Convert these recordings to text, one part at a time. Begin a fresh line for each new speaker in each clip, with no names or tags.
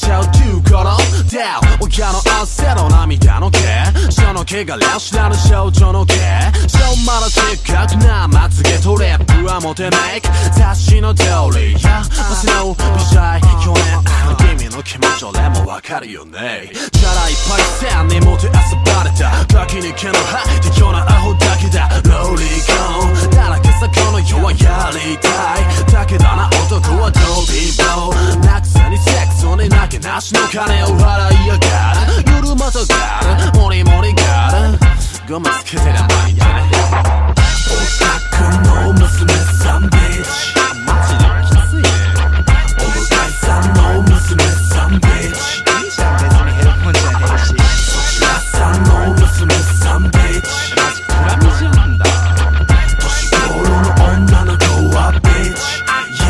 ちゃうって言う頃だよ。親の汗と涙の結晶の汚れを知らぬ少女の化粧、まだチグハグなまつ毛とリップはモテメイク雑誌のとおり、やっぱ背伸びしたいよね、君の気持ち俺も分かるよね。チャラいパイセンにもてあそばれた、ガキに毛の生えたようなアホだけだ、ロリコンだらけさこの世はやりたいだけだな男はド貧乏なくせにセックスにナケナシの金を払いやがる、夜股ガール盛り森ガールゴムつけてりゃないやね。おたくの娘さんBITCH、マジできついね。おむかいさんの娘さんBITCH、
いいじゃん別にヘルポンじゃねえし。
そちらさんの娘さんBITCH、
マジプラミジなんだ。
年頃の女の子はBITCH、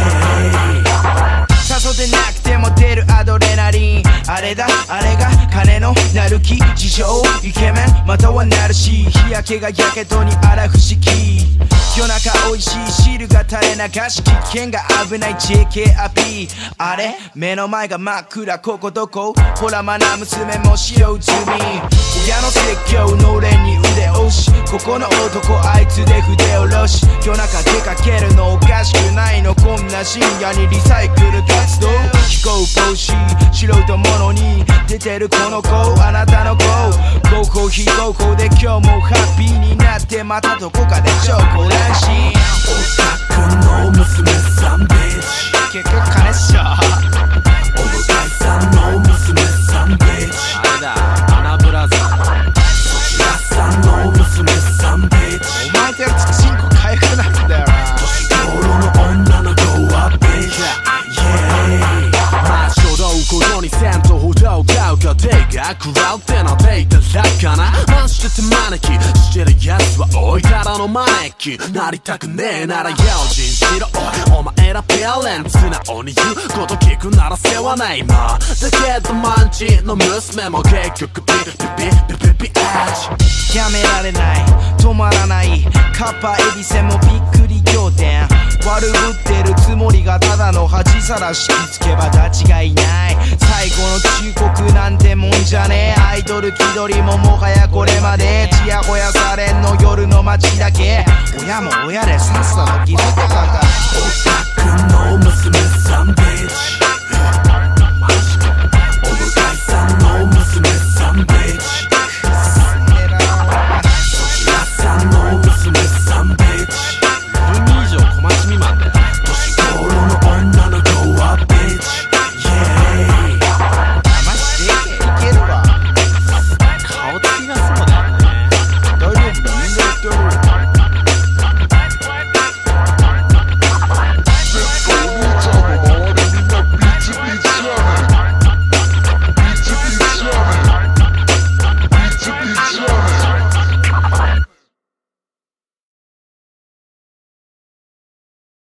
誘ってなくても出るアドレナリン、あれだあれが金のなる木、自称イケメンまたはナルシスト、日焼けがやけどにあら不思議、夜中おいしい汁が垂れ流し、危険が危ない JK アピール、あれ目の前が真っ暗、ここどこ、ほらまな娘も使用済み、親の説教のれんに腕押し、ここの男あいつで筆おろし、夜中出かけるのおかしくないの、こんな深夜にリサイクル活動、飛行防止素人ものに出てるこの子、あなたの子合法非合法で今日もハッピーになって、またどこかでチョコランシー、
おたくの娘さんBITCH、
結局金っしょ。
おむかいさんの娘さんBITCH、
あれだアナブラザー、
そちらさんの娘さんBITCH、
お前とやるとチンコ回復なんだよな。
年頃の女の子はBITCH、まあ書道ことにせんとほど買うか手が食らうってなっていたらかな、まして手招きしてるやつはおいたらの招き、なりたくねえなら用心しろ、お前らペアレンツ素直に言うこと聞くなら世話ないまだけどマンチの娘も結局ピピピピピ味
やめられない止まらない、カッパエビセンもびっくり仰天、悪ぶってるつもりがただの恥さらしきつけば間違いない、最後の忠告なんてもんじゃねえ、アイドル気取りももはやこれまで、ちやほやされんの夜の街だけ、親も親でさっさと気づけたか。
おたくの娘さんBITCH、